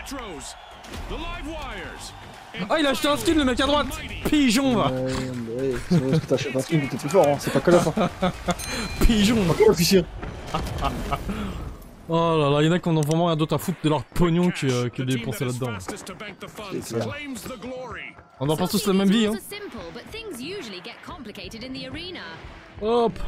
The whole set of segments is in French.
Ah, il a acheté un skin, le mec à droite. Pigeon, va. Ouais, c'est parce que t'achètes un skin que t'es plus fort, hein. C'est pas que là, ça. Pigeon. Pas que l'officier. Oh là là, y'en a qui en ont vraiment rien d'autre à foutre de leur pognon que de dépenser là-dedans. On en pense tous la même vie, hein. Hop.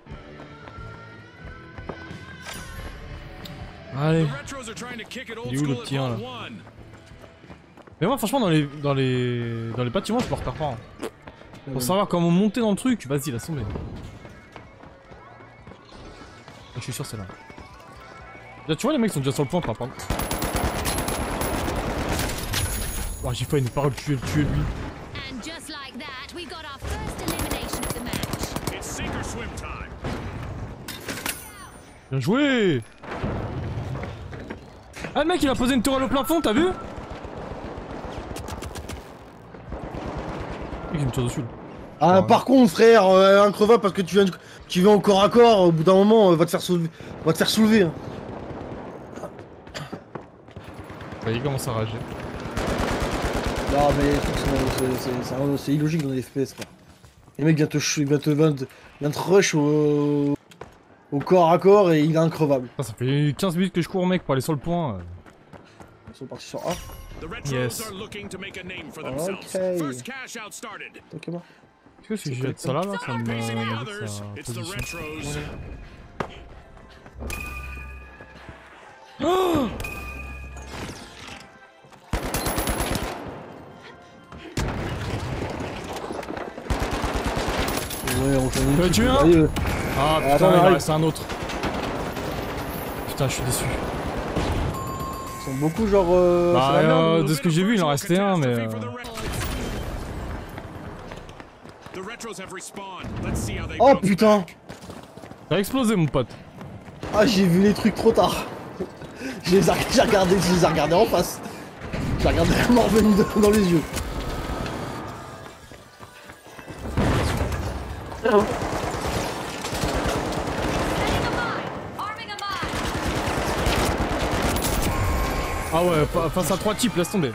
Allez. Il est où le tien là? Mais moi franchement dans les bâtiments je me repère pas. Hein. Pour savoir comment monter dans le truc, vas-y laisse tomber. Je suis sûr c'est là. Là tu vois les mecs sont déjà sur le point par contre. Oh, j'ai failli ne pas le tuer lui. Bien joué. Ah le mec il a posé une tourelle au plafond, t'as vu? Il me tire dessus là. Ah ouais. Par contre frère, increvable parce que tu viens au corps à corps, au bout d'un moment va te faire soulever. Hein. Bah, il commence à rager. Non mais c'est illogique dans les FPS quoi. Le mec vient te rush au corps à corps et il est increvable. Ça fait 15 minutes que je cours mec pour aller sur le point. Ils sont partis sur A. Yes. Ok moi. Est-ce que si je jette ça là, ça me dit sa position. Oh! Ouais, on fait une tu as tué un? Ah putain, attends, il en reste un autre. Putain, je suis déçu. Ils sont beaucoup genre... Bah, de ce que j'ai vu, il en restait un, mais... Oh putain! T'as explosé, mon pote. Ah, j'ai vu les trucs trop tard. Je les ai regardés en face. J'ai regardé la mort venue dans les yeux. Ah ouais, face à 3 types, laisse tomber.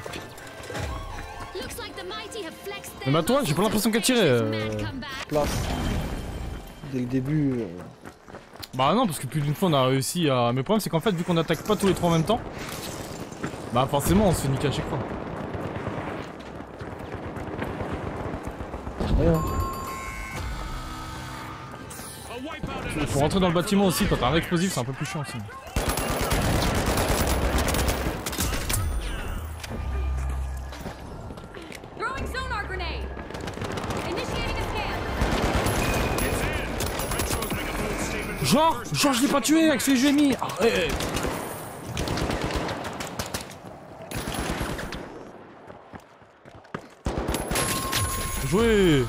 Mais bah toi, j'ai pas l'impression qu'elle tirait. Place. Dès le début... Bah non, parce que plus d'une fois on a réussi à... Mais le problème c'est qu'en fait, vu qu'on attaque pas tous les trois en même temps, bah forcément on se fait niquer à chaque fois. Ouais, hein. Faut rentrer dans le bâtiment aussi, quand t'as un explosif c'est un peu plus chiant aussi. Genre je l'ai pas tué avec ce que j'ai mis. Arrête. Joué.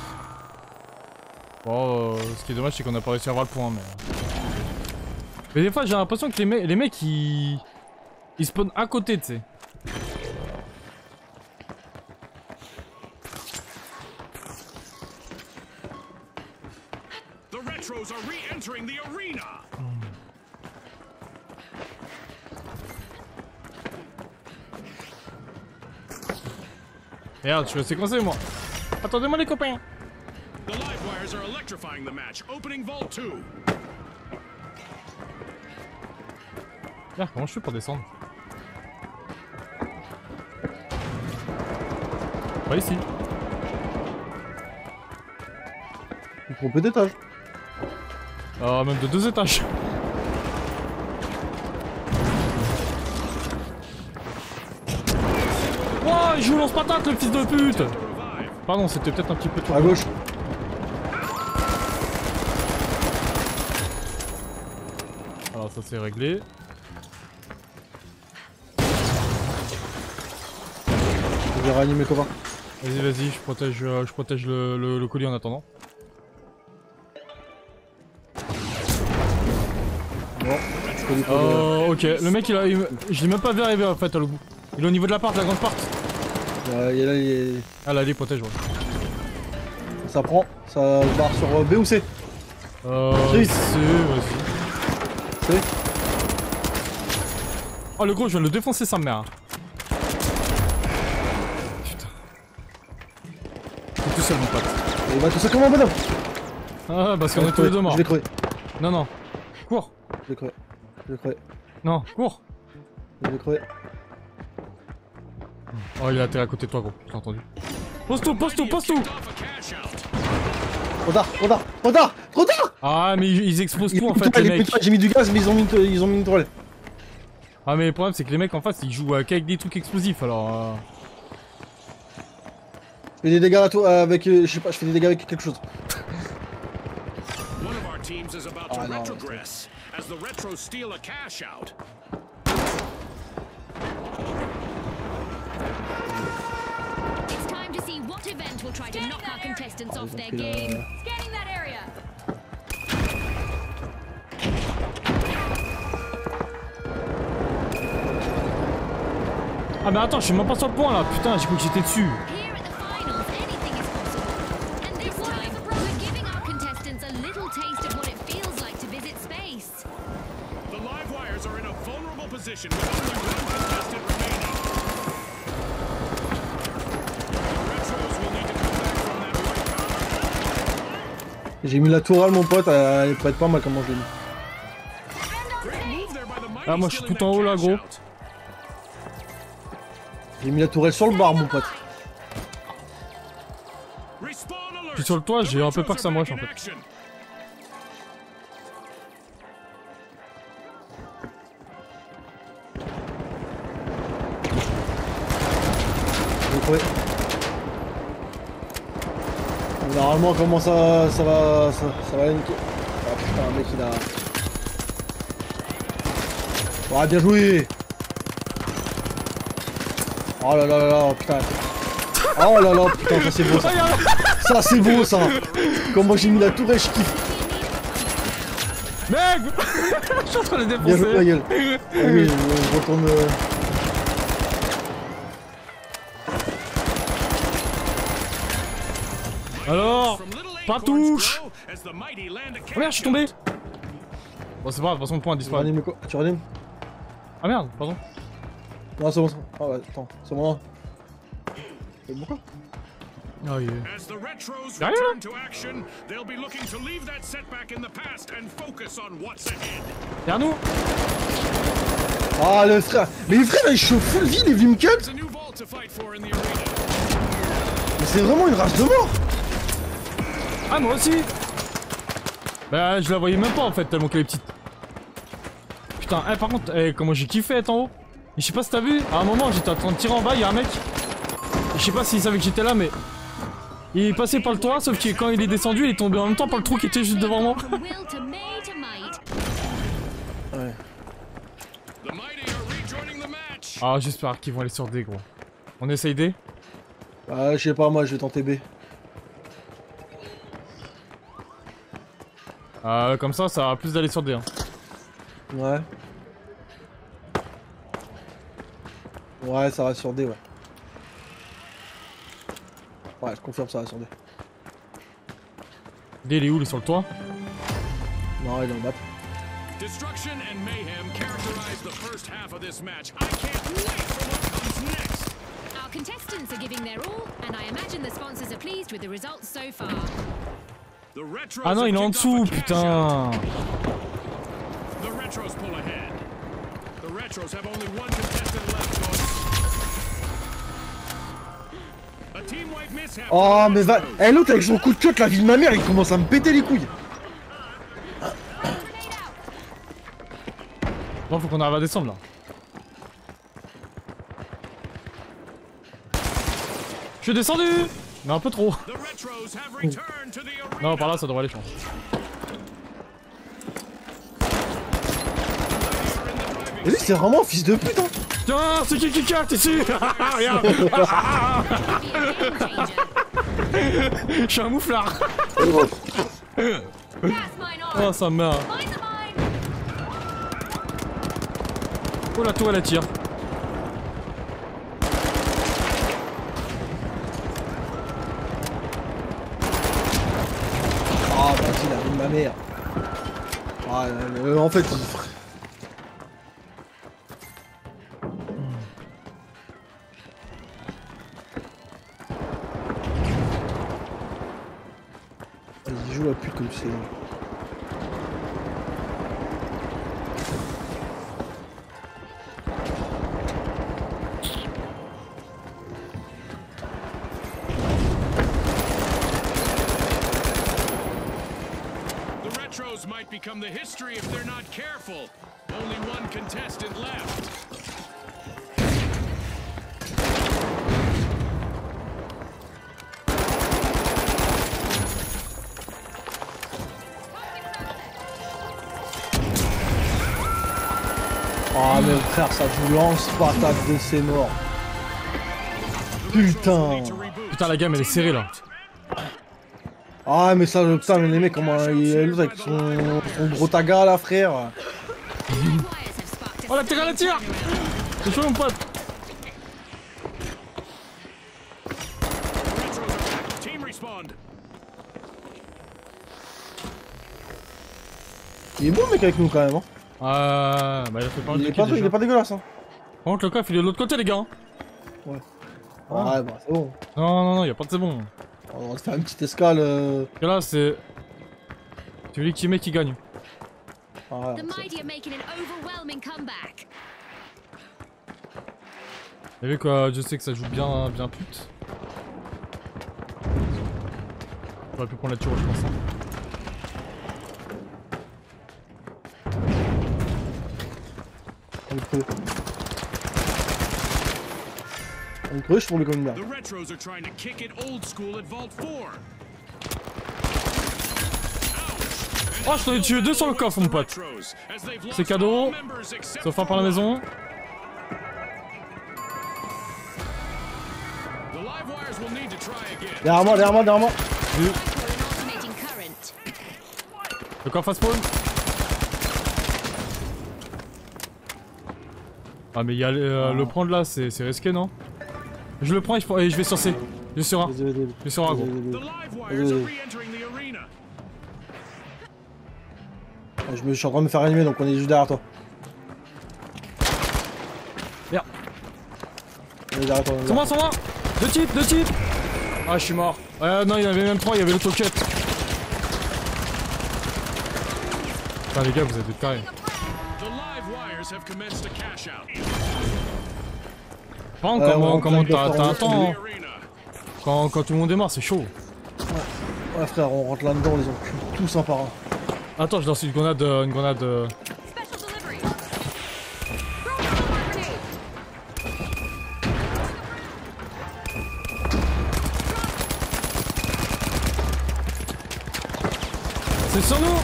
Bon, ce qui est dommage c'est qu'on a pas réussi à avoir le point, mais des fois j'ai l'impression que les mecs ils spawnent à côté, tu sais. Merde, je suis resté coincé moi. Attendez-moi les copains. Merde, comment je fais pour descendre? Pas ici. Il faut peut d'étage. Même de 2 étages. Oh, il joue lance-patate le fils de pute. Pardon, c'était peut-être un petit peu trop. À gauche. Alors ça c'est réglé. Je vais réanimer mes copains. Vas-y, vas-y, je protège le colis en attendant. Bon, Oh, ok, le mec je l'ai même pas vu arriver en fait à le bout. Il est au niveau de la porte, la grande porte. Ouais, là, il est... Ah là, il protège, ouais. Ça prend, ça barre sur B ou C. C, vas-y. C. Oh le gros, je viens de le défoncer sa mère. seul, mon pote. Et bah tout ça comment, bonhomme? Ah, parce qu'on est tous les deux morts. Je vais crever. Non, non. Cours. Je vais crever. Je vais crever. Non, cours. Je vais crever. Oh, il a atterri à côté de toi, gros. J'ai entendu. Pose tout, pose tout, pose tout. Trop tard, trop tard, trop tard, trop tard. Ah, mais ils explosent tout en fait, les mecs. J'ai mis du gaz, mais ils ont mis une toile. Ah, mais le problème, c'est que les mecs en face, ils jouent qu'avec des trucs explosifs, alors. Je fais des dégâts à toi avec. Je sais pas, je fais des dégâts avec quelque chose. Ah non. It's time to see what event will try to knock our contestants off their game. Scanning that area. Ah, mais attends, je suis même pas sur le point là, putain, j'ai cru que j'étais dessus. Here at the finals, anything is possible. And this time, we're giving our contestants a little taste of what it feels like to visit space. The live wires are in a vulnerable position with only one contestant remaining. The Retros will need to come back from that wipeout. J'ai mis la tourelle, mon pote, elle peut être pas mal comment je l'ai mis. Great move there by the mighty Ah, moi je suis stealing tout en that haut là, cash gros. out. J'ai mis la tourelle sur le bar, mon pote. Respawn alert. Puis sur le toit, j'ai un peu peur que ça me rush en fait. Action. Je vais crever. Normalement, comment ça va aller niquer. Ah putain, le mec il a. Ah, bien joué. Oh là là là là, putain. Oh là là, putain, ça c'est beau ça. Ça c'est beau ça. Comment j'ai mis la tourelle, je kiffe. Mec. Je suis en train de les Bien joué, ta défoncer. gueule. Ah oui, je retourne. Alors, From Little pas Acorns touche. grow as the mighty land a Oh merde, je suis tombé. Bon, c'est pas grave, de toute façon, le point a Tu disparu. ranimes quoi? Tu ranimes? Ah merde, pardon. Non, c'est bon. Ah ouais, attends, c'est bon. C'est bon quoi? Oh yeah. As the Retros Derrière. return to action, they'll be looking to leave that setback in the past and focus on what's ahead. Derrière nous. Ah le frère. Mais les frères, ils chauffent full vie, les Vim Cut. There's a new vault to fight for in the arena. Mais c'est vraiment une race de mort. Ah, moi aussi. Bah, je la voyais même pas en fait, tellement qu'elle est petite. Putain, par contre, comment j'ai kiffé être en haut. Et je sais pas si t'as vu, à un moment j'étais en train de tirer en bas, y'a un mec. Je sais pas s'il savait que j'étais là, mais. Il est passé par le toit, sauf que quand il est descendu, il est tombé en même temps par le trou qui était juste devant moi. From will to may to might. Ouais. The mighty are rejoining the match. Ah, j'espère qu'ils vont aller sur D, gros. On essaye D. Ah, je sais pas, moi je vais tenter B. Comme ça va plus d'aller sur D. Hein. Ouais. Ouais, ça va sur D, ouais. Ouais, je confirme, ça va sur D. D, il est où? Il est sur le toit? Non, il est dans le map. Destruction and mayhem characterize the first half of this match. I can't wait for what comes next. Our contestants are giving their all, and I imagine the sponsors are pleased with the results so far. The Retros Ah non, have il est en kicked off dessous, a cash putain. out. The Retros pull ahead. The Retros have only one contestant left, folks. A team wipe mishap. Oh, mais va. Eh, l'autre avec son coup de cut, la vie de ma mère, il commence à me péter les couilles. Bon, faut qu'on arrive à descendre là. Je suis descendu. Mais un peu trop. The Retros have returned to the arena. Non, par là, ça devrait aller, je pense. Et lui, c'est vraiment un fils de pute, hein. Tiens, c'est qui carte ici? Regarde. Be a game changer. Je suis un mouflard. Gas mine on. Oh, ça meurt. Mind the mine. Oh, la tour, elle attire. Ah, bah, si, la vie de ma mère. Ah, en fait, il... la pute comme c'est. The retros might become the history if they're not careful. Only one contestant left. Ah mais frère, ça vous lance patate de ses morts. Putain. Putain, la gamme elle est serrée là. Ah mais ça, putain, mais les mecs, comment il est l'autre avec son gros taga là, frère. Oh la tire, la tire. C'est chaud mon pote. Team respawned. Il est bon le mec avec nous quand même, hein. Bah il a fait pas mal de kills Il déjà. est pas dégueulasse, hein. Par contre le coffre il est de l'autre côté les gars. Hein. Ouais. Ah. Ouais, bah c'est bon. Non, y'a pas de c'est bon. On va te faire une petite escale. Et là c'est... Tu veux qui met qui gagne. Ah, ouais, The mighty are making an overwhelming comeback. Et vu que je sais que ça joue bien pute. J'aurais pu prendre la tiro je pense. Hein. On creuse pour le comme The retros are trying to kick it old school at Vault 4. Oh je t'en ai tué deux sur le coffre mon pote. C'est cadeau. Sauf un par la maison. Derrière moi, derrière moi, derrière moi. Vu. Alternating current. Le coffre à spawn. Ah mais il y a le prendre là, c'est risqué non? Je le prends et je vais sur C. Je vais sur A. Vas-y, vas-y, vas-y. Je vais sur A gros. The live wires are re-entering the arena. Je suis en train de me faire animer donc on est juste derrière toi. Merde. On est derrière toi. Sur moi, sur moi. Deux types. Ah je suis mort. Non il y en avait même trois, il y avait l'autocut. Putain les gars vous êtes des tarés. The live wires have commenced a cash out. Par contre comment t'as un temps hein. The arena. Quand tout le monde est mort c'est chaud. Ouais frère, on rentre là-dedans, on les encule tous un par un. Attends je lance une grenade. Special delivery. C'est sur nous.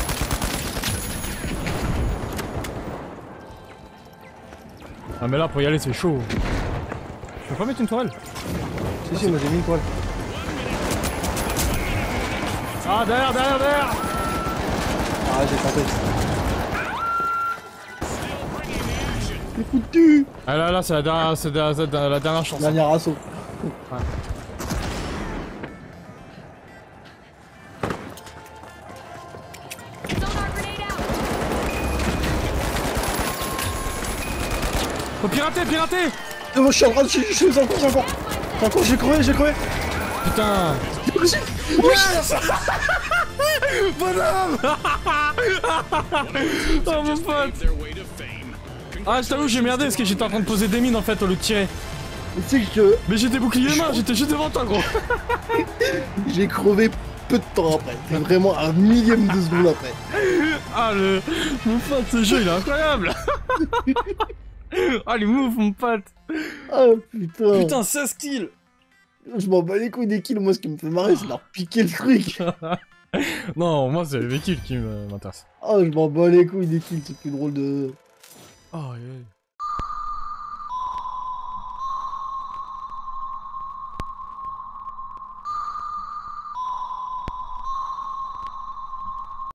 Ah mais là pour y aller c'est chaud. Je peux pas mettre une tourelle? Si, moi j'ai mis une toile. Ah derrière. Ah, j'ai tenté. T'es foutu. Ah là c'est la dernière chance. Dernier assaut. Ouais. Sonar grenade out. Faut pirater. Je suis en train de... Je suis encore. Encore, j'ai crevé. Putain. Yes. Bonhomme. Oh mon pote. Their way to fame. Ah je t'avoue j'ai merdé parce que j'étais en train de poser des mines en fait au lieu de tirer. Tu sais que Mais j'étais bouclier main, j'étais juste devant toi gros. j'ai crevé peu de temps après. C'est vraiment un millième de seconde après. Ah mon pote ce jeu il est incroyable. Ah les moves mon pote. Ah putain. Putain 16 kills. Je m'en bats les couilles des kills, moi ce qui me fait marrer c'est leur piquer le truc. Non moi c'est les kills qui m'intéressent. Ah je m'en bats les couilles des kills, c'est plus drôle de... Oh, yeah.